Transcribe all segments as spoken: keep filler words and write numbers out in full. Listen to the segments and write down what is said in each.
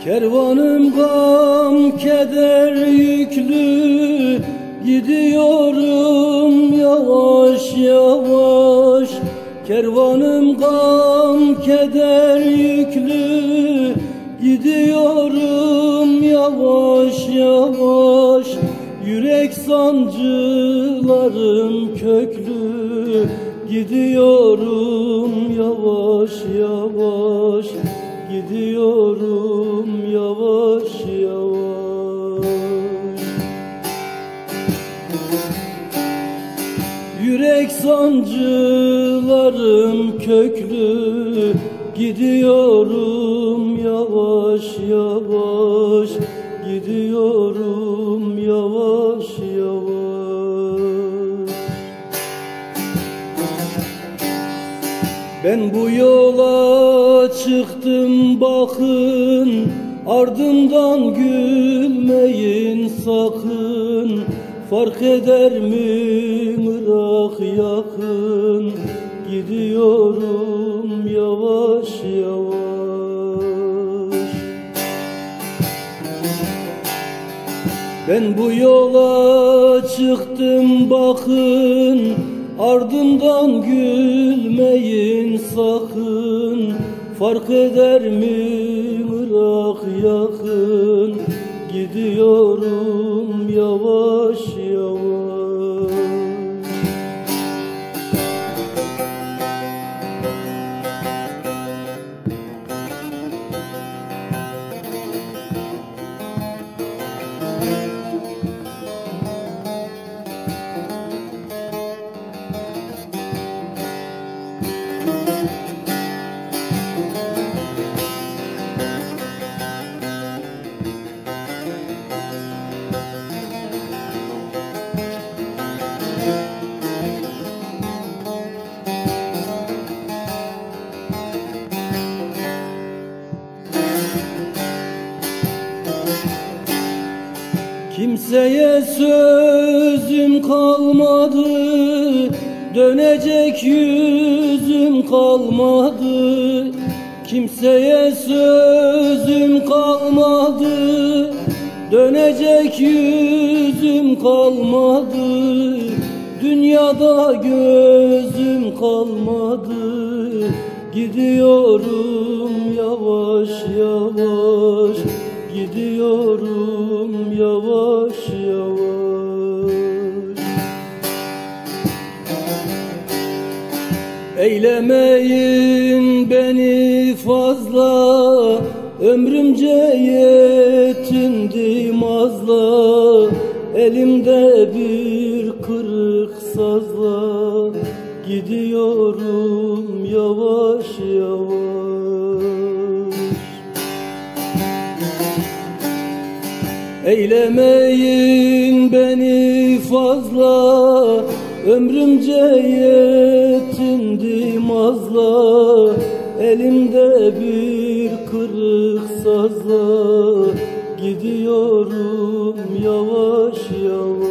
Kervanım gam keder yüklü, gidiyorum yavaş yavaş. Kervanım gam keder yüklü, gidiyorum yavaş yavaş. Yürek sancılarım köklü, gidiyorum yavaş yavaş. Gidiyorum yavaş yavaş. Yürek sancılarım köklü, gidiyorum yavaş yavaş. Gidiyorum yavaş yavaş. Ben bu yola çıktım bakın, ardımdan gülmeyin sakın. Fark eder mi Irak yakın, gidiyorum yavaş yavaş. Ben bu yola çıktım bakın, ardımdan gülmeyin sakın. Fark eder mi Irak yakın, gidiyorum yavaş yavaş. Kimseye sözüm kalmadı, dönecek yüzüm kalmadı. Kimseye sözüm kalmadı, dönecek yüzüm kalmadı. Dünyada gözüm kalmadı, gidiyorum yavaş yavaş. Gidiyorum yavaş yavaş. Eylemeyin beni fazla, ömrümce yetindim azla. Elimde bir kırık sazla, gidiyorum yavaş yavaş. Eylemeyin beni fazla, ömrümce yetindim azla. Elimde bir kırık sazla, gidiyorum yavaş yavaş.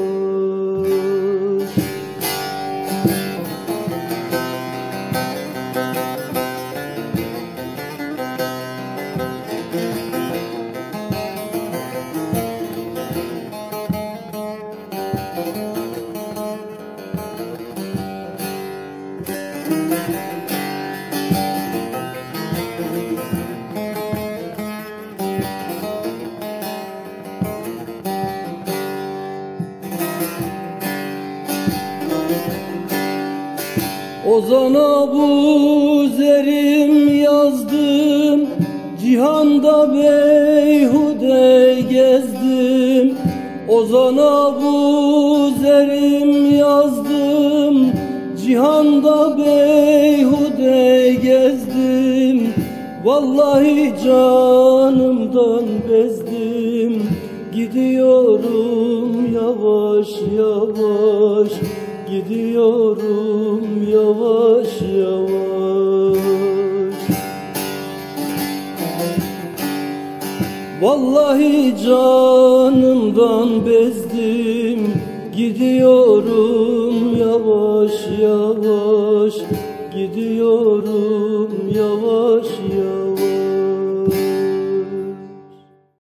Ozana bu zerim yazdım, cihanda beyhude gezdim. Ozana bu zerim yazdım, cihanda beyhude gezdim. Vallahi canımdan bezdim, gidiyorum yavaş yavaş. Gidiyorum yavaş yavaş. Vallahi canımdan bezdim, gidiyorum